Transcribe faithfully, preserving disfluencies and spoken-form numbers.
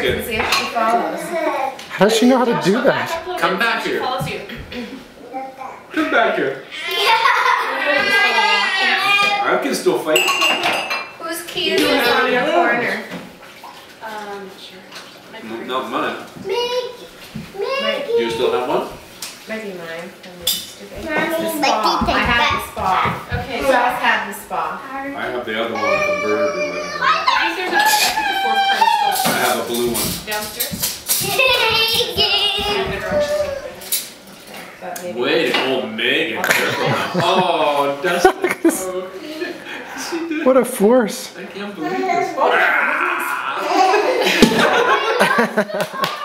good. See if she follows. How does she know how to do that? Come back here. Follows you. Come back here. I can still fight. Whose key is this on your corner? Um, sure. N not mine. Meg, Meg. Do you still have one? Might be mine. I'm stupid. Mommy, It's the but spa. you I take have that. the spa. Okay, Who so else had the spa? I have the other one with the bird or whatever. I think there's a, I think the fourth part is still I have a blue one. downstairs. In the direction we put it. But maybe. Way to go, Meaghan. Oh, Dustin. Oh, she did. What a force. I can't believe this.